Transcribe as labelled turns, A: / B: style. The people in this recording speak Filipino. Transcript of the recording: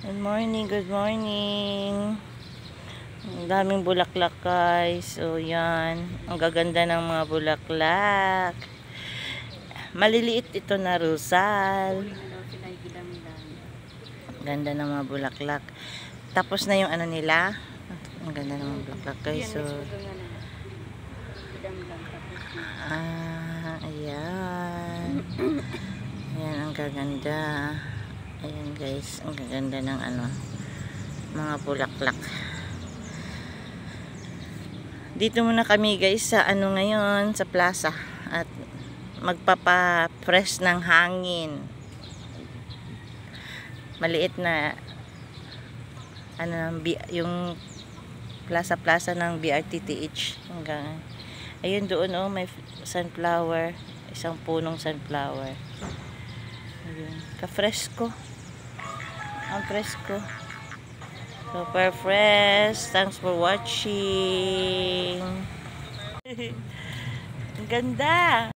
A: Good morning, good morning. Ang daming bulaklak guys. So yan, ang gaganda ng mga bulaklak. Maliliit ito na rosal. Ganda ng mga bulaklak. Tapos na yung ano nila. Ang ganda ng mga bulaklak guys. So, ayan. Ayan, ang gaganda. Ayan guys, ang gaganda ng ano, mga bulaklak. Dito muna kami guys sa ano ngayon, sa plaza. At magpapa-fresh ng hangin. Maliit na ano, yung plaza ng BRTTH. Hanggang ayun doon oh, may sunflower. Isang punong sunflower. Ayun, ka-fresco. Ang fresco. Super fresh. Thanks for watching. Ang ganda.